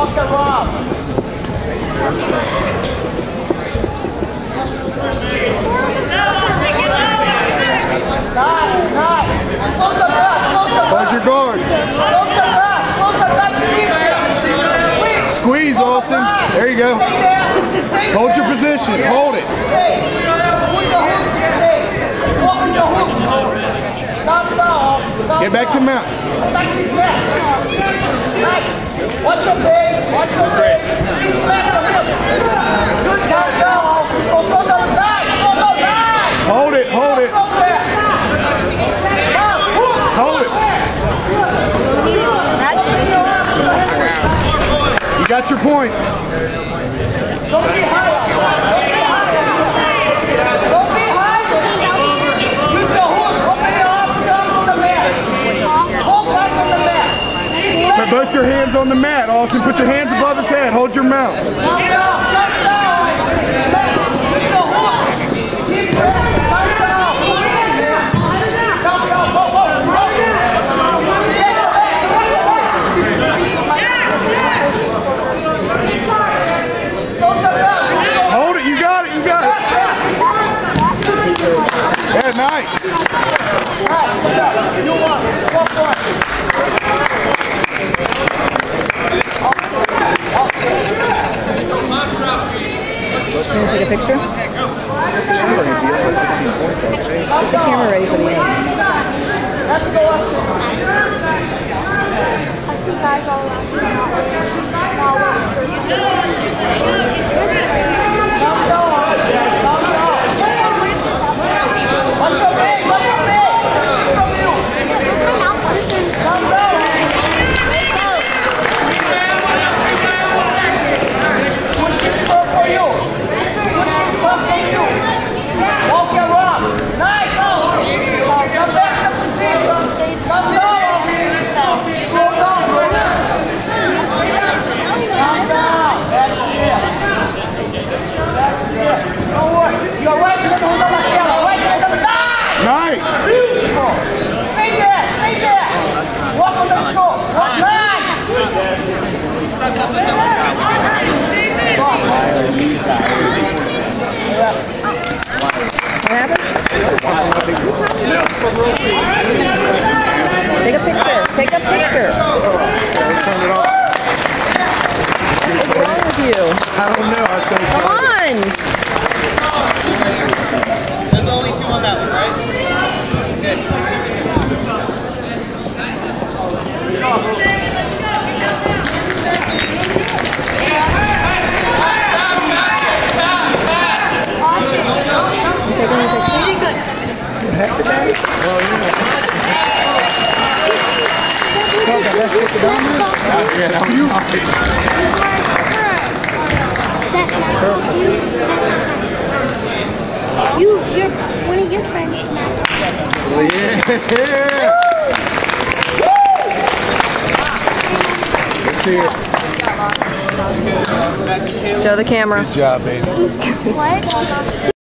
Walk around. Hold your guard. Squeeze, Austin. There you go. Hold your position. Hold it. Get back to mount. Watch your base. Watch your base. Good job, y'all. Go to the side. Go to the side. Hold it. Hold it. Hold it. You got your points. Don't be high. Don't be high. Use your hook. Open your arms down on the mat. Hold back on the mat. Put both your hands on the mat, Austin. Put your hands above his head. Hold your mount. Jump down. Use your hook. Keep pressing. Jump down. Jump down. Go, go. Hold it. You got it. You got it. Yeah, nice. You want one point. Can you take a picture? Sure, you'd be up for 15 points, actually. Get the camera ready for the end. Nice. Stay there. Stay there. Walk on the shore. Walk nice. What happened? Take a picture. Take a picture. Turn it off. What's wrong with you? I don't know. I said Come on. There's only two on that one, right? Good. You taking a picture? Hector Daddy? Well, yeah. Yeah, that was nice. You're one of your friends. Yeah. Let's see it. Show the camera. Good job, baby. What?